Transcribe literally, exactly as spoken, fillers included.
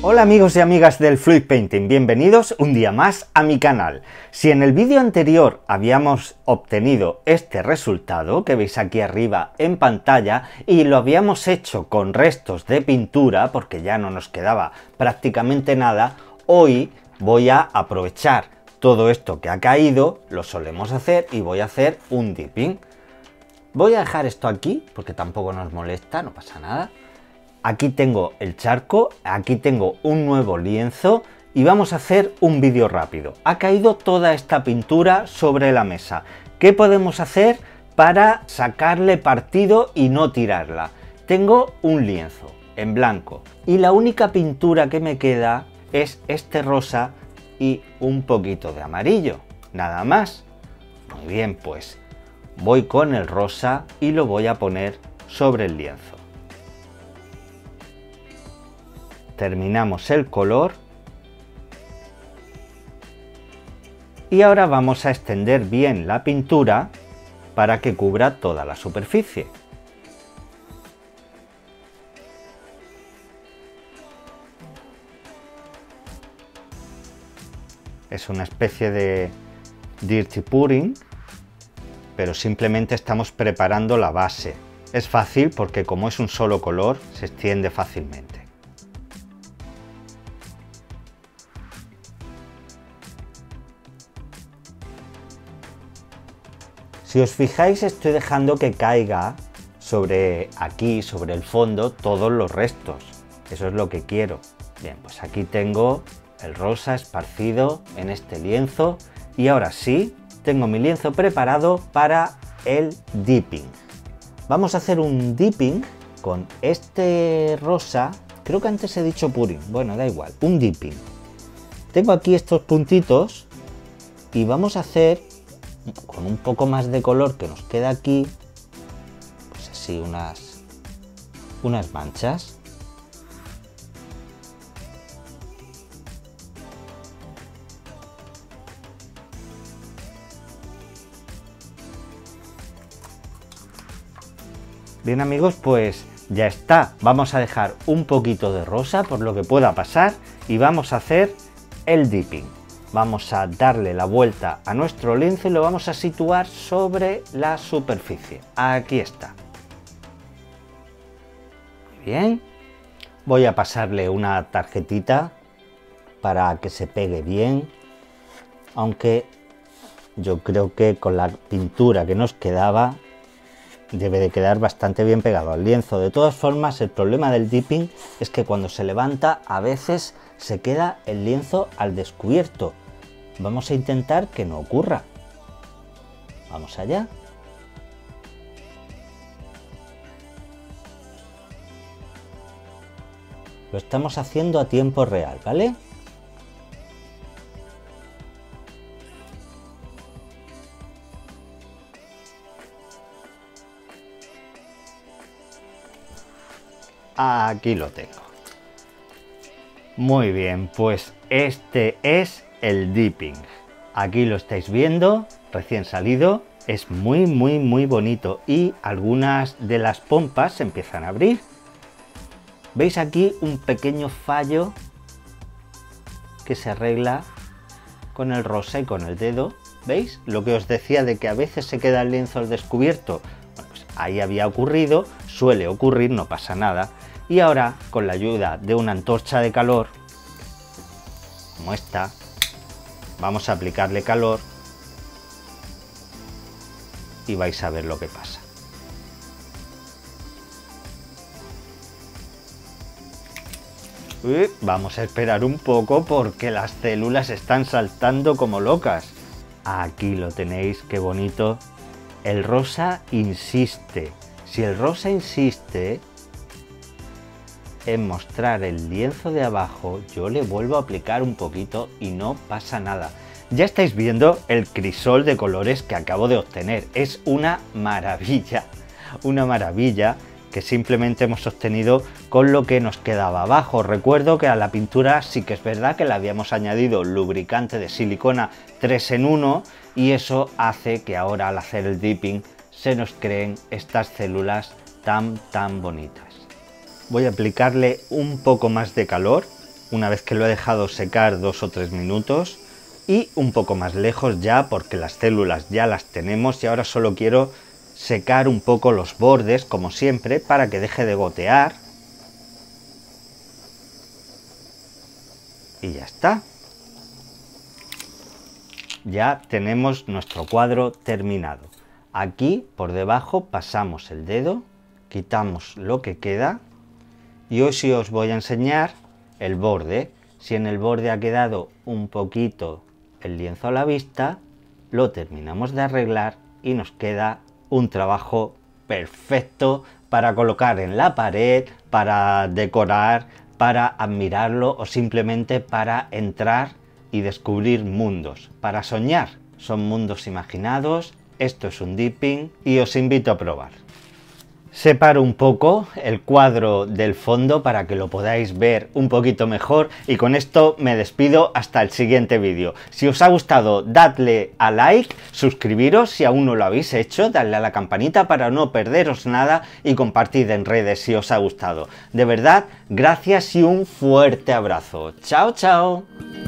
Hola amigos y amigas del Fluid Painting, bienvenidos un día más a mi canal. Si en el vídeo anterior habíamos obtenido este resultado que veis aquí arriba en pantalla y lo habíamos hecho con restos de pintura porque ya no nos quedaba prácticamente nada, hoy voy a aprovechar todo esto que ha caído, lo solemos hacer y voy a hacer un dipping. Voy a dejar esto aquí porque tampoco nos molesta, no pasa nada. Aquí tengo el charco, aquí tengo un nuevo lienzo y vamos a hacer un vídeo rápido. Ha caído toda esta pintura sobre la mesa. ¿Qué podemos hacer para sacarle partido y no tirarla? Tengo un lienzo en blanco y la única pintura que me queda es este rosa y un poquito de amarillo, nada más. Muy bien, pues voy con el rosa y lo voy a poner sobre el lienzo. Terminamos el color y ahora vamos a extender bien la pintura para que cubra toda la superficie. Es una especie de dirty pouring, pero simplemente estamos preparando la base. Es fácil porque como es un solo color se extiende fácilmente. Si os fijáis, estoy dejando que caiga sobre aquí, sobre el fondo, todos los restos. Eso es lo que quiero. Bien, pues aquí tengo el rosa esparcido en este lienzo y ahora sí, tengo mi lienzo preparado para el dipping. Vamos a hacer un dipping con este rosa. Creo que antes he dicho pouring. Bueno, da igual. Un dipping. Tengo aquí estos puntitos y vamos a hacer con un poco más de color que nos queda aquí, pues así unas, unas manchas. Bien amigos, pues ya está. Vamos a dejar un poquito de rosa por lo que pueda pasar y vamos a hacer el dipping. Vamos a darle la vuelta a nuestro lienzo y lo vamos a situar sobre la superficie. Aquí está. Muy bien. Voy a pasarle una tarjetita para que se pegue bien. Aunque yo creo que con la pintura que nos quedaba debe de quedar bastante bien pegado al lienzo. De todas formas, el problema del dipping es que cuando se levanta a veces se queda el lienzo al descubierto. Vamos a intentar que no ocurra. Vamos allá. Lo estamos haciendo a tiempo real, ¿vale? Aquí lo tengo. Muy bien, pues este es el dipping. Aquí lo estáis viendo, recién salido. Es muy muy muy bonito y algunas de las pompas se empiezan a abrir. Veis aquí un pequeño fallo que se arregla con el rosa y con el dedo. ¿Veis? Lo que os decía de que a veces se queda el lienzo al descubierto. Bueno, pues ahí había ocurrido, suele ocurrir, no pasa nada. Y ahora, con la ayuda de una antorcha de calor, como esta, vamos a aplicarle calor y vais a ver lo que pasa. Uy, vamos a esperar un poco porque las células están saltando como locas. Aquí lo tenéis, qué bonito. El rosa insiste. Si el rosa insiste en mostrar el lienzo de abajo, yo le vuelvo a aplicar un poquito y no pasa nada. Ya estáis viendo el crisol de colores que acabo de obtener. Es una maravilla, una maravilla que simplemente hemos obtenido con lo que nos quedaba abajo. Recuerdo que a la pintura sí que es verdad que le habíamos añadido lubricante de silicona tres en uno y eso hace que ahora al hacer el dipping se nos creen estas células tan tan bonitas. Voy a aplicarle un poco más de calor una vez que lo he dejado secar dos o tres minutos, y un poco más lejos ya porque las células ya las tenemos y ahora solo quiero secar un poco los bordes como siempre para que deje de gotear. Y ya está. Ya tenemos nuestro cuadro terminado. Aquí por debajo pasamos el dedo, quitamos lo que queda y hoy sí os voy a enseñar el borde. Si en el borde ha quedado un poquito el lienzo a la vista, lo terminamos de arreglar y nos queda un trabajo perfecto para colocar en la pared, para decorar, para admirarlo o simplemente para entrar y descubrir mundos, para soñar. Son mundos imaginados, esto es un dipping y os invito a probar. Separo un poco el cuadro del fondo para que lo podáis ver un poquito mejor y con esto me despido hasta el siguiente vídeo. Si os ha gustado, dadle a like, suscribiros si aún no lo habéis hecho, dadle a la campanita para no perderos nada y compartid en redes si os ha gustado. De verdad, gracias y un fuerte abrazo. ¡Chao, chao!